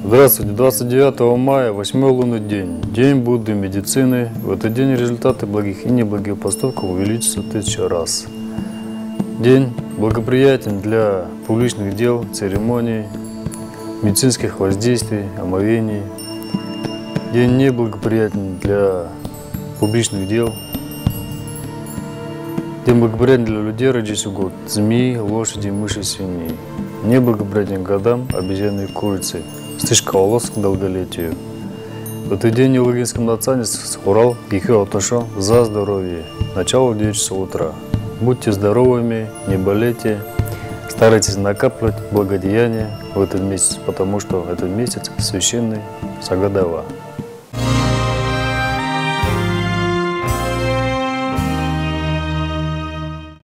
Здравствуйте, 29 мая, 8-й лунный день, день Будды медицины. В этот день результаты благих и неблагих поступков увеличатся 1000 раз. День благоприятен для публичных дел, церемоний, медицинских воздействий, омовений. День неблагоприятен для публичных дел. День благоприятен для людей, родившихся в год змеи, лошади, мыши, свиней. Неблагоприятен годам обезьяны и курицы. Слишком волос к долголетию. В этот день Логинском нацанец Урал Гихё Отошо за здоровье. Начало в 9 часов утра. Будьте здоровыми, не болейте. Старайтесь накапливать благодеяния в этот месяц, потому что этот месяц священный Сагадава.